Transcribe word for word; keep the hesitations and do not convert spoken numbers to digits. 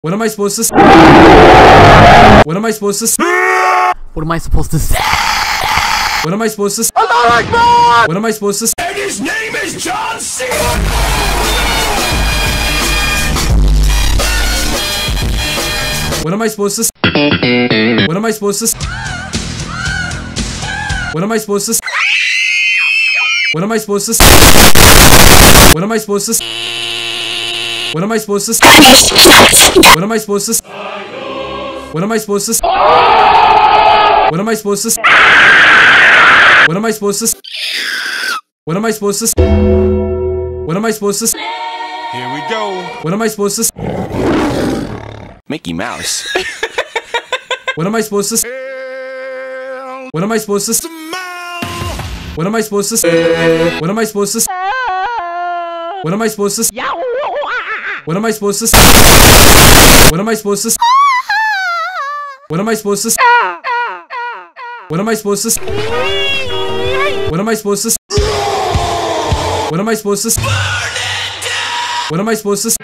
What am I supposed to say? What am I supposed to say? What am I supposed to say? What am I supposed to say? Allah Akbar! What am I supposed to say? And his name is John C. What am I supposed to say? What am I supposed to say? What am I supposed to say? What am I supposed to say? What am I supposed to say? What am I supposed to say? What am I supposed to say? What am I supposed to say? What am I supposed to say? What am I supposed to say? What am I supposed to say? What am I supposed to say? Here we go. What am I supposed to say? Mickey Mouse. What am I supposed to say? What am I supposed to say? What am I supposed to say? What am I supposed to say? What am I supposed to say? What am I supposed to say? What am I supposed to say? What am I supposed to say? What am I supposed to say? What am I supposed to say? What am I supposed to say? What am I supposed to say?